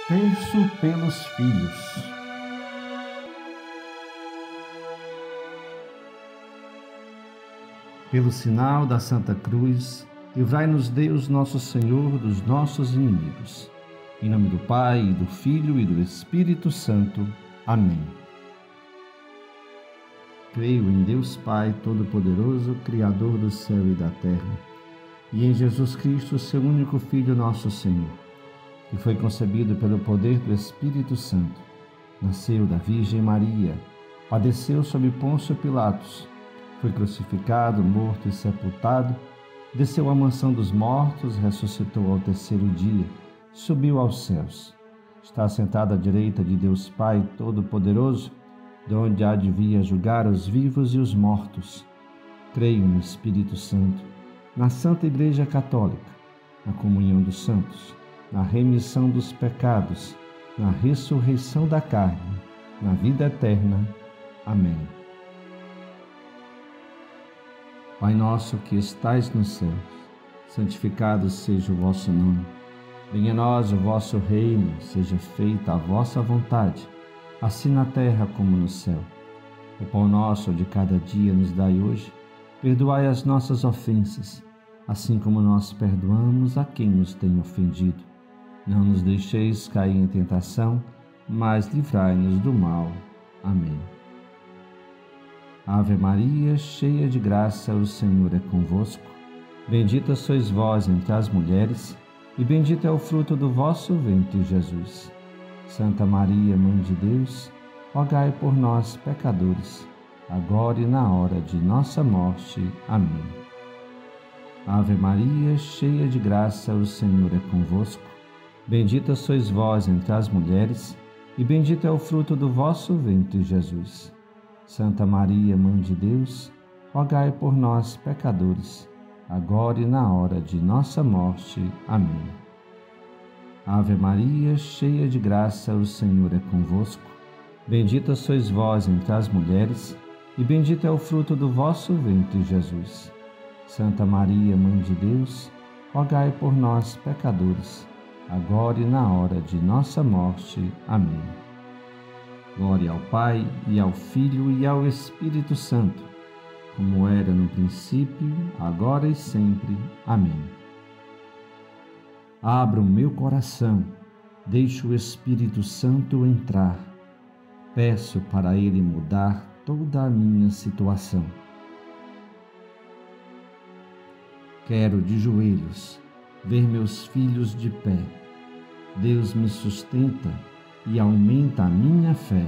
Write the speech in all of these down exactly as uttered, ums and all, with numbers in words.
Terço pelos filhos. Pelo sinal da Santa Cruz, livrai-nos Deus nosso Senhor dos nossos inimigos. Em nome do Pai, e do Filho e do Espírito Santo. Amém. Creio em Deus Pai Todo-Poderoso, Criador do céu e da terra, e em Jesus Cristo, seu único Filho, nosso Senhor, que foi concebido pelo poder do Espírito Santo, nasceu da Virgem Maria, padeceu sob Pôncio Pilatos, foi crucificado, morto e sepultado, desceu à mansão dos mortos, ressuscitou ao terceiro dia, subiu aos céus, está sentado à direita de Deus Pai Todo-Poderoso, de onde há de vir a julgar os vivos e os mortos. Creio no Espírito Santo, na Santa Igreja Católica, na comunhão dos santos, na remissão dos pecados, na ressurreição da carne, na vida eterna. Amém. Pai nosso que estais nos céus, santificado seja o vosso nome. Venha a nós o vosso reino, seja feita a vossa vontade, assim na terra como no céu. O pão nosso de cada dia nos dai hoje. Perdoai as nossas ofensas, assim como nós perdoamos a quem nos tem ofendido. Não nos deixeis cair em tentação, mas livrai-nos do mal. Amém. Ave Maria, cheia de graça, o Senhor é convosco. Bendita sois vós entre as mulheres, e bendito é o fruto do vosso ventre, Jesus. Santa Maria, Mãe de Deus, rogai por nós, pecadores, agora e na hora de nossa morte. Amém. Ave Maria, cheia de graça, o Senhor é convosco. Bendita sois vós entre as mulheres, e bendito é o fruto do vosso ventre, Jesus. Santa Maria, Mãe de Deus, rogai por nós, pecadores, agora e na hora de nossa morte. Amém. Ave Maria, cheia de graça, o Senhor é convosco. Bendita sois vós entre as mulheres, e bendito é o fruto do vosso ventre, Jesus. Santa Maria, Mãe de Deus, rogai por nós, pecadores, agora e na hora de nossa morte. Amém. Glória ao Pai, e ao Filho, e ao Espírito Santo, como era no princípio, agora e sempre. Amém. Abra o meu coração, deixe o Espírito Santo entrar. Peço para Ele mudar toda a minha situação. Quero de joelhos ver meus filhos de pé. Deus me sustenta e aumenta a minha fé.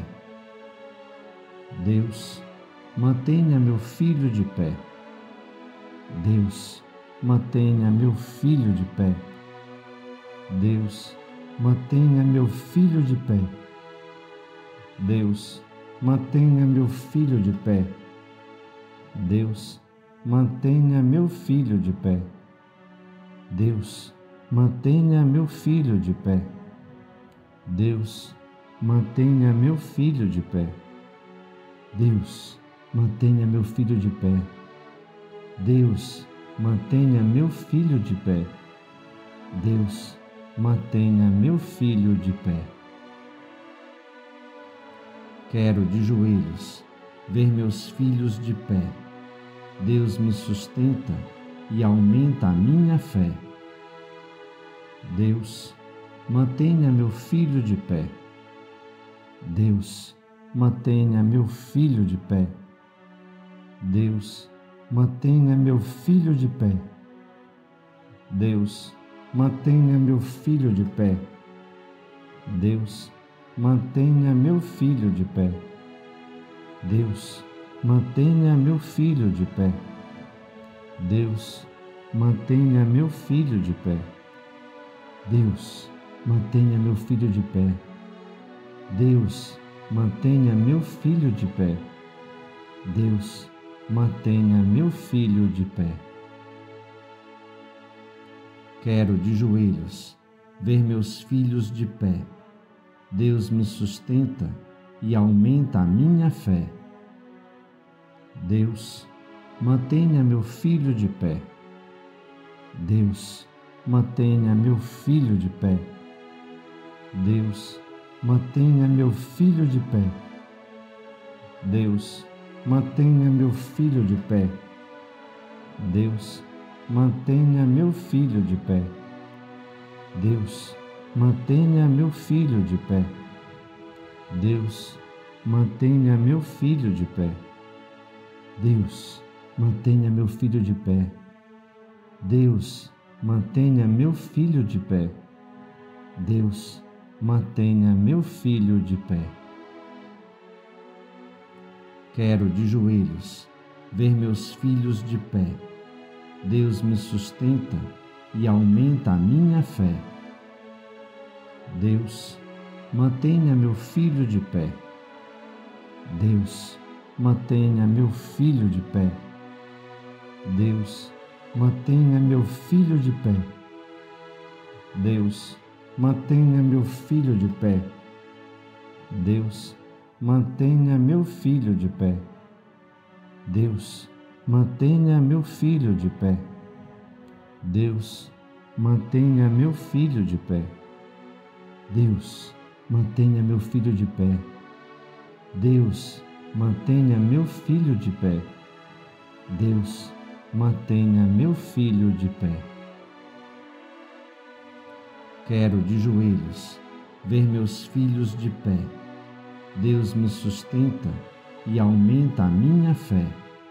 Deus, mantenha meu filho de pé. Deus, mantenha meu filho de pé. Deus, mantenha meu filho de pé. Deus, mantenha meu filho de pé. Deus, mantenha meu filho de pé. Deus, mantenha meu filho de pé. Deus, mantenha meu filho de pé. Deus, mantenha meu filho de pé. Deus, mantenha meu filho de pé. Deus, mantenha meu filho de pé. Quero de joelhos ver meus filhos de pé. Deus me sustenta e aumenta a minha fé. Deus, mantenha meu filho de pé. Deus, mantenha meu filho de pé. Deus, mantenha meu filho de pé. Deus, mantenha meu filho de pé. Deus, mantenha meu filho de pé. Deus, mantenha meu filho de pé. Deus, mantenha meu filho de pé. Deus, mantenha meu filho de pé. Deus, mantenha meu filho de pé. Deus, mantenha meu filho de pé. Quero de joelhos ver meus filhos de pé. Deus me sustenta e aumenta a minha fé. Deus, mantenha meu filho de pé. Deus, mantenha meu filho de pé. Deus, mantenha meu filho de pé. Deus, mantenha meu filho de pé. Deus, mantenha meu filho de pé. Deus, mantenha meu filho de pé. Deus, mantenha meu filho de pé. Deus, mantenha meu filho de pé. Deus, mantenha meu filho de pé. Deus, mantenha meu filho de pé. Quero de joelhos ver meus filhos de pé. Deus me sustenta e aumenta a minha fé. Deus, mantenha meu filho de pé. Deus, mantenha meu filho de pé. Deus, mantenha meu filho de pé. Deus, mantenha meu filho de pé. Deus, mantenha meu filho de pé. Deus, mantenha meu filho de pé. Deus, mantenha meu filho de pé. Deus, mantenha meu filho de pé. Deus, mantenha meu filho de pé. Deus, mantenha meu filho de pé. Quero de joelhos ver meus filhos de pé. Deus me sustenta e aumenta a minha fé.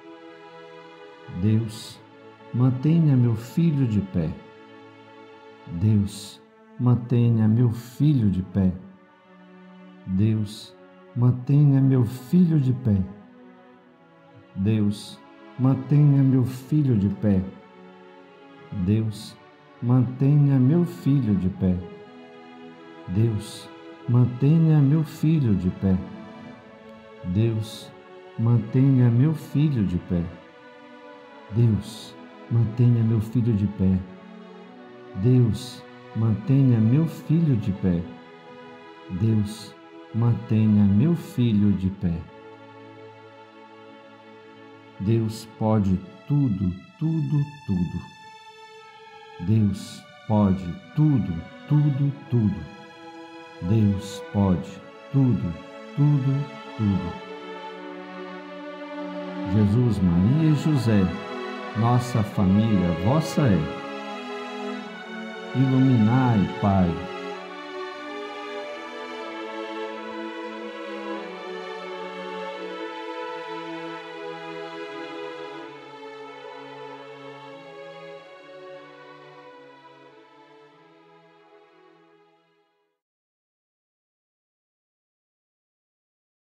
Deus, mantenha meu filho de pé. Deus, mantenha meu filho de pé. Deus, mantenha meu filho de pé. Deus, mantenha meu filho de pé. Deus, mantenha meu filho de pé. Deus, mantenha meu filho de pé. Deus, mantenha meu filho de pé. Deus, mantenha meu filho de pé. Deus, mantenha meu filho de pé. Deus, mantenha meu filho de pé. Deus pode tudo, tudo, tudo. Deus pode tudo, tudo, tudo. Deus pode tudo, tudo, tudo. Jesus, Maria e José, nossa família vossa é. Iluminai, Pai,